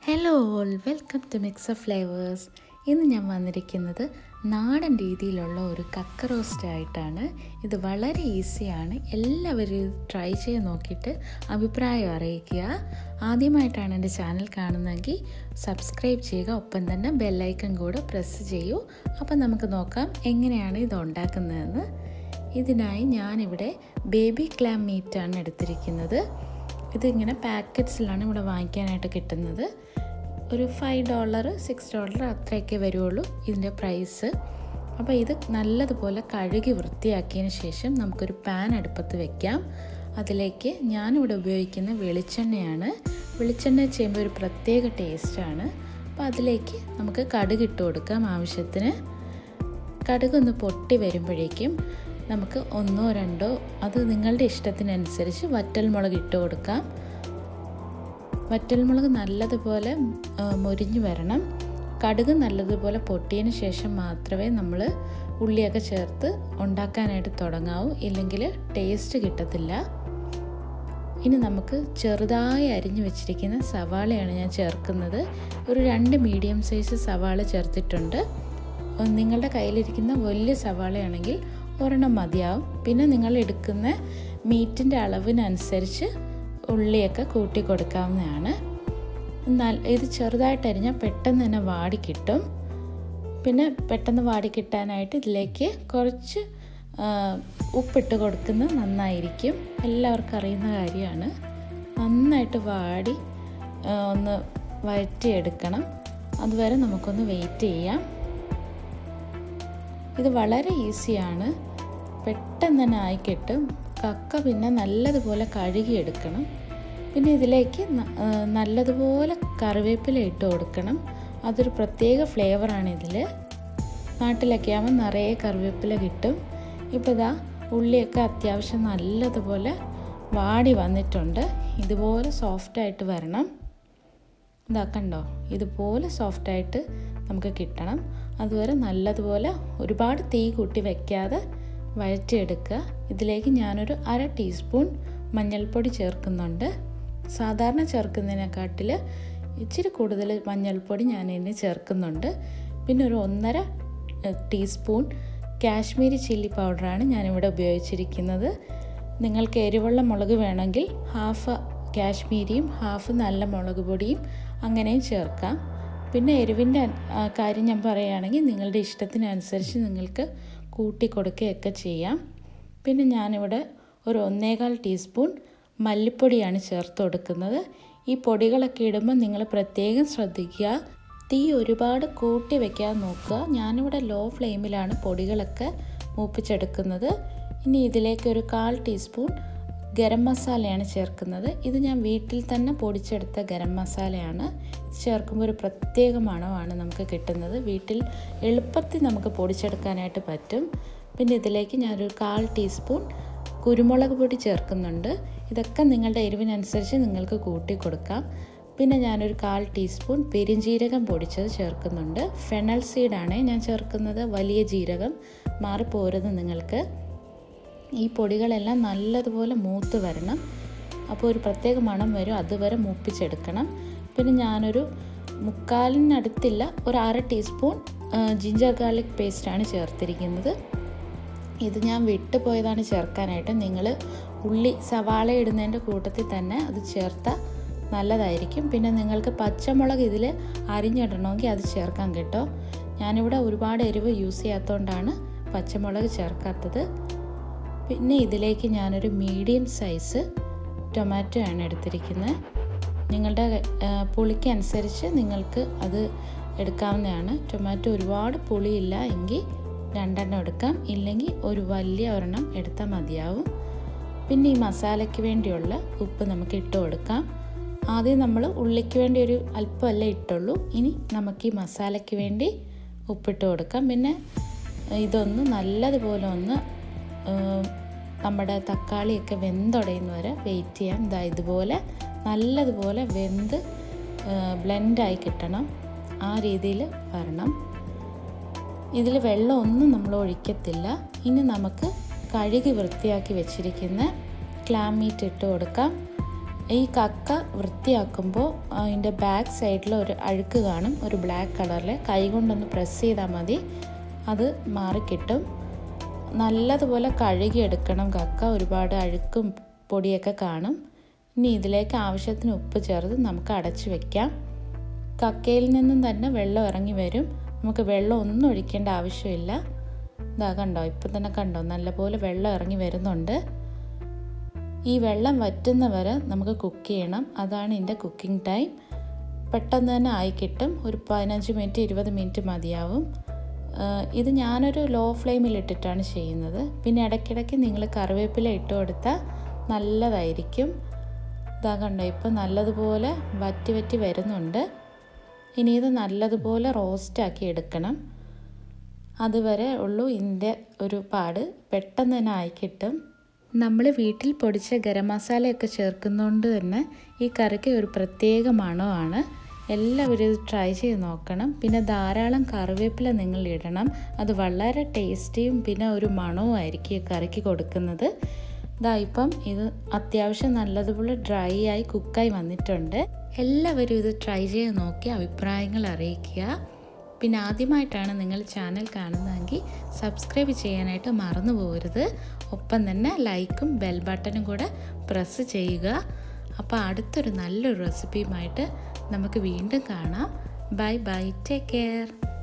Hello all, welcome to Mix of Flavours. ഇന്ന് ഞാൻ വന്നിരിക്കുന്നത് നാടൻ രീതിയിലുള്ള ഒരു കക്ക റോസ്റ്റ് ആയിട്ടാണ്. ഇത് വളരെ ഈസിയാണ്. എല്ലാവരും ട്രൈ ചെയ്ത് നോക്കിയിട്ട് അഭിപ്രായം അറിയിക്കുക. ആദ്യമായിട്ടാണ് എൻ്റെ ചാനൽ കാണുന്നതെങ്കിൽ സബ്സ്ക്രൈബ് ചെയ്യുക, ഒപ്പം തന്നെ ബെല്ലൈക്കൺ കൂടെ പ്രസ് ചെയ്യൂ. അപ്പം നമുക്ക് നോക്കാം എങ്ങനെയാണ് ഇത് ഉണ്ടാക്കുന്നതെന്ന്. ഇതിനായി ഞാനിവിടെ ബേബി ക്ലാം മീറ്റാണ് എടുത്തിരിക്കുന്നത്. ഇതിങ്ങനെ പാക്കറ്റ്സിലാണ് ഇവിടെ വാങ്ങിക്കാനായിട്ട് കിട്ടുന്നത്. ഒരു $5 $6 അത്രയൊക്കെ വരുള്ളൂ ഇതിൻ്റെ പ്രൈസ്. അപ്പോൾ ഇത് നല്ലതുപോലെ കഴുകി വൃത്തിയാക്കിയതിന് ശേഷം നമുക്കൊരു പാൻ അടുപ്പത്ത് വെക്കാം. അതിലേക്ക് ഞാനിവിടെ ഉപയോഗിക്കുന്ന വെളിച്ചെണ്ണയാണ്. വെളിച്ചെണ്ണ ചെയ്യുമ്പോൾ ഒരു പ്രത്യേക ടേസ്റ്റാണ്. അപ്പോൾ അതിലേക്ക് നമുക്ക് കടുക് ഇട്ട് കൊടുക്കാം ആവശ്യത്തിന്. കടുകൊന്ന് പൊട്ടി വരുമ്പോഴേക്കും നമുക്ക് 1-2 അത് നിങ്ങളുടെ ഇഷ്ടത്തിനനുസരിച്ച് വറ്റൽമുളക് ഇട്ട് കൊടുക്കാം. വറ്റൽമുളക് നല്ലതുപോലെ മൊരിഞ്ഞു വരണം. കടുക് നല്ലതുപോലെ പൊട്ടിയതിന് ശേഷം മാത്രമേ നമ്മൾ ഉള്ളിയൊക്കെ ചേർത്ത് ഉണ്ടാക്കാനായിട്ട് തുടങ്ങാവൂ, ഇല്ലെങ്കിൽ ടേസ്റ്റ് കിട്ടത്തില്ല. ഇനി നമുക്ക് ചെറുതായി അരിഞ്ഞു വെച്ചിരിക്കുന്ന സവാളയാണ് ഞാൻ ചേർക്കുന്നത്. ഒരു 2 മീഡിയം സൈസ് സവാള ചേർത്തിട്ടുണ്ട്. നിങ്ങളുടെ കയ്യിലിരിക്കുന്ന വലിയ സവാളയാണെങ്കിൽ ഒരെണ്ണം മതിയാവും. പിന്നെ നിങ്ങൾ എടുക്കുന്ന മീറ്റിൻ്റെ അളവിനനുസരിച്ച് ഉള്ളിയൊക്കെ കൂട്ടി കൊടുക്കാവുന്നതാണ്. എന്നാൽ ഇത് ചെറുതായിട്ട് അരിഞ്ഞാൽ പെട്ടെന്ന് തന്നെ വാടി കിട്ടും. പിന്നെ പെട്ടെന്ന് വാടി കിട്ടാനായിട്ട് ഇതിലേക്ക് കുറച്ച് ഉപ്പിട്ട് കൊടുക്കുന്നത് നന്നായിരിക്കും. എല്ലാവർക്കും അറിയുന്ന കാര്യമാണ്. നന്നായിട്ട് വാടി ഒന്ന് വഴറ്റിയെടുക്കണം. അതുവരെ നമുക്കൊന്ന് വെയിറ്റ് ചെയ്യാം. ഇത് വളരെ ഈസിയാണ്, പെട്ടെന്ന് തന്നെ ആയി കിട്ടും. കക്ക പിന്നെ നല്ലതുപോലെ കഴുകിയെടുക്കണം. പിന്നെ ഇതിലേക്ക് നല്ലതുപോലെ കറിവേപ്പില ഇട്ട് കൊടുക്കണം. അതൊരു പ്രത്യേക ഫ്ലേവറാണ് ഇതിൽ. നാട്ടിലൊക്കെ ആകുമ്പോൾ നിറയെ കറിവേപ്പില കിട്ടും. ഇപ്പോൾ ഇതാ ഉള്ളിയൊക്കെ അത്യാവശ്യം നല്ലതുപോലെ വാടി വന്നിട്ടുണ്ട്. ഇതുപോലെ സോഫ്റ്റായിട്ട് വരണം. ഇതാ കണ്ടോ, ഇതുപോലെ സോഫ്റ്റായിട്ട് നമുക്ക് കിട്ടണം. അതുവരെ നല്ലതുപോലെ ഒരുപാട് തീ കൂട്ടി വയ്ക്കാതെ വഴറ്റിയെടുക്കുക. ഇതിലേക്ക് ഞാനൊരു 1/2 ടീസ്പൂൺ മഞ്ഞൾപ്പൊടി ചേർക്കുന്നുണ്ട്. സാധാരണ ചേർക്കുന്നതിനെക്കാട്ടിൽ ഇച്ചിരി കൂടുതൽ മഞ്ഞൾപ്പൊടി ഞാൻ ഇതിന് ചേർക്കുന്നുണ്ട്. പിന്നെ ഒരു 1.5 ടീസ്പൂൺ കാശ്മീരി ചില്ലി പൗഡറാണ് ഞാനിവിടെ ഉപയോഗിച്ചിരിക്കുന്നത്. നിങ്ങൾക്ക് എരിവുള്ള മുളക് വേണമെങ്കിൽ ഹാഫ് കാശ്മീരിയും ഹാഫ് നല്ല മുളക് പൊടിയും അങ്ങനെയും ചേർക്കാം. പിന്നെ എരിവിൻ്റെ കാര്യം ഞാൻ പറയുകയാണെങ്കിൽ നിങ്ങളുടെ ഇഷ്ടത്തിനനുസരിച്ച് നിങ്ങൾക്ക് കൂട്ടി കൊടുക്കുകയൊക്കെ ചെയ്യാം. പിന്നെ ഞാനിവിടെ ഒരു 1.25 ടീസ്പൂൺ മല്ലിപ്പൊടിയാണ് ചേർത്ത് കൊടുക്കുന്നത്. ഈ പൊടികളൊക്കെ ഇടുമ്പോൾ നിങ്ങൾ പ്രത്യേകം ശ്രദ്ധിക്കുക, തീ ഒരുപാട് കൂട്ടി വയ്ക്കാതെ നോക്കുക. ഞാനിവിടെ ലോ ഫ്ലെയിമിലാണ് പൊടികളൊക്കെ മൂപ്പിച്ചെടുക്കുന്നത്. ഇനി ഇതിലേക്ക് ഒരു 1/4 ടീസ്പൂൺ ഗരം മസാലയാണ് ചേർക്കുന്നത്. ഇത് ഞാൻ വീട്ടിൽ തന്നെ പൊടിച്ചെടുത്ത ഗരം മസാലയാണ്. ചേർക്കുമ്പോൾ ഒരു പ്രത്യേക മണമാണ് നമുക്ക് കിട്ടുന്നത്. വീട്ടിൽ എളുപ്പത്തിൽ നമുക്ക് പൊടിച്ചെടുക്കാനായിട്ട് പറ്റും. പിന്നെ ഇതിലേക്ക് ഞാനൊരു 1/4 ടീസ്പൂൺ കുരുമുളക് പൊടി ചേർക്കുന്നുണ്ട്. ഇതൊക്കെ നിങ്ങളുടെ എരിവിനനുസരിച്ച് നിങ്ങൾക്ക് കൂട്ടി കൊടുക്കാം. പിന്നെ ഞാനൊരു 1/4 ടീസ്പൂൺ പെരുംജീരകം പൊടിച്ചത് ചേർക്കുന്നുണ്ട്. ഫെനൽ സീഡാണ് ഞാൻ ചേർക്കുന്നത്, വലിയ ജീരകം. മാറിപ്പോരുത് നിങ്ങൾക്ക്. ഈ പൊടികളെല്ലാം നല്ലതുപോലെ മൂത്ത് വരണം. അപ്പോൾ ഒരു പ്രത്യേക മണം വരും, അതുവരെ മൂപ്പിച്ചെടുക്കണം. പിന്നെ ഞാനൊരു 3/4 ഒരു 1/2 ടീസ്പൂൺ ജിഞ്ചർ ഗാർലിക് പേസ്റ്റാണ് ചേർത്തിരിക്കുന്നത്. ഇത് ഞാൻ വിട്ടുപോയതാണ് ചേർക്കാനായിട്ട്. നിങ്ങൾ ഉള്ളി സവാള ഇടുന്നതിൻ്റെ കൂട്ടത്തിൽ തന്നെ അത് ചേർത്താൽ നല്ലതായിരിക്കും. പിന്നെ നിങ്ങൾക്ക് പച്ചമുളക് ഇതിൽ അരിഞ്ഞിടണമെങ്കിൽ അത് ചേർക്കാൻ കേട്ടോ. ഞാനിവിടെ ഒരുപാട് എരിവ് യൂസ് ചെയ്യാത്തതുകൊണ്ടാണ് പച്ചമുളക് ചേർക്കാത്തത്. പിന്നെ ഇതിലേക്ക് ഞാനൊരു മീഡിയം സൈസ് ടൊമാറ്റോ ആണ് എടുത്തിരിക്കുന്നത്. നിങ്ങളുടെ പുളിക്ക് അനുസരിച്ച് നിങ്ങൾക്ക് അത് എടുക്കാവുന്നതാണ്. ടൊമാറ്റോ ഒരുപാട് പുളിയില്ല എങ്കിൽ 2 എടുക്കാം, ഇല്ലെങ്കിൽ ഒരു വലിയ ഒരെണ്ണം എടുത്താൽ മതിയാവും. പിന്നെ ഈ മസാലയ്ക്ക് വേണ്ടിയുള്ള ഉപ്പ് നമുക്ക് ഇട്ട് കൊടുക്കാം. ആദ്യം നമ്മൾ ഉള്ളിക്ക് വേണ്ടി ഒരു അല്പമല്ല ഇട്ടുള്ളൂ. ഇനി നമുക്ക് ഈ മസാലയ്ക്ക് വേണ്ടി ഉപ്പിട്ട് കൊടുക്കാം. പിന്നെ ഇതൊന്ന് നല്ലതുപോലെ ഒന്ന് നമ്മുടെ തക്കാളിയൊക്കെ വെന്തുടയുന്ന വരെ വെയിറ്റ് ചെയ്യാം. ഇതുപോലെ നല്ലതുപോലെ വെന്ത് ബ്ലെൻഡായി കിട്ടണം. ആ രീതിയിൽ വരണം. ഇതിൽ വെള്ളമൊന്നും നമ്മൾ ഒഴിക്കത്തില്ല. ഇനി നമുക്ക് കഴുകി വൃത്തിയാക്കി വെച്ചിരിക്കുന്ന ക്ലാം മീറ്റ് ഇട്ട് കൊടുക്കാം. ഈ കക്ക വൃത്തിയാക്കുമ്പോൾ അതിൻ്റെ ബാക്ക് സൈഡിൽ ഒരു അഴുക്ക് കാണും, ഒരു ബ്ലാക്ക് കളറിൽ. കൈ കൊണ്ടൊന്ന് പ്രസ് ചെയ്താൽ മതി, അത് മാറിക്കിട്ടും. നല്ലതുപോലെ കഴുകിയെടുക്കണം കക്ക, ഒരുപാട് അഴുക്കും പൊടിയൊക്കെ കാണും. ഇനി ഇതിലേക്ക് ആവശ്യത്തിന് ഉപ്പ് ചേർത്ത് നമുക്ക് അടച്ചു വയ്ക്കാം. കക്കയിൽ നിന്നും തന്നെ വെള്ളം ഇറങ്ങി വരും, നമുക്ക് വെള്ളം ഒന്നും ഒഴിക്കേണ്ട ആവശ്യമില്ല. ഇതാ കണ്ടോ, ഇപ്പം തന്നെ കണ്ടോ, നല്ലപോലെ വെള്ളം ഇറങ്ങി വരുന്നുണ്ട്. ഈ വെള്ളം വറ്റുന്നവരെ നമുക്ക് കുക്ക് ചെയ്യണം, അതാണ് ഇതിൻ്റെ കുക്കിംഗ് ടൈം. പെട്ടെന്ന് തന്നെ ആയി കിട്ടും, ഒരു 15 മിനിറ്റ് 20 മിനിറ്റ് മതിയാവും. ഇത് ഞാനൊരു ലോ ഫ്ലെയിമിലിട്ടിട്ടാണ് ചെയ്യുന്നത്. പിന്നെ ഇടയ്ക്കിടയ്ക്ക് നിങ്ങൾ കറിവേപ്പില ഇട്ട് കൊടുത്താൽ നല്ലതായിരിക്കും. ഇതാ കണ്ടോ, ഇപ്പം നല്ലതുപോലെ വറ്റി വറ്റി വരുന്നുണ്ട്. ഇനി ഇത് നല്ലതുപോലെ റോസ്റ്റാക്കി എടുക്കണം, അതുവരെ ഉള്ളൂ ഇതിൻ്റെ ഒരു പാട്. പെട്ടെന്ന് തന്നെ ആയി കിട്ടും. നമ്മൾ വീട്ടിൽ പൊടിച്ച ഗരം മസാലയൊക്കെ ചേർക്കുന്നതുകൊണ്ട് തന്നെ ഈ കറിക്ക് ഒരു പ്രത്യേക മണമാണ്. എല്ലാവരും ഇത് ട്രൈ ചെയ്ത് നോക്കണം. പിന്നെ ധാരാളം കറിവേപ്പില നിങ്ങൾ ഇടണം, അത് വളരെ ടേസ്റ്റിയും പിന്നെ ഒരു മണവും ആയിരിക്കും ഈ കറിക്ക് കൊടുക്കുന്നത്. ഇതാ ഇപ്പം ഇത് അത്യാവശ്യം നല്ലതുപോലെ ഡ്രൈ ആയി കുക്കായി വന്നിട്ടുണ്ട്. എല്ലാവരും ഇത് ട്രൈ ചെയ്ത് നോക്കി അഭിപ്രായങ്ങൾ അറിയിക്കുക. പിന്നെ ആദ്യമായിട്ടാണ് നിങ്ങൾ ചാനൽ കാണുന്നതെങ്കിൽ സബ്സ്ക്രൈബ് ചെയ്യാനായിട്ട് മറന്നു പോകരുത്. ഒപ്പം തന്നെ ലൈക്കും ബെൽ ബട്ടണും കൂടെ പ്രസ് ചെയ്യുക. അപ്പോൾ അടുത്തൊരു നല്ലൊരു റെസിപ്പിയുമായിട്ട് നമുക്ക് വീണ്ടും കാണാം. Bye bye, take care.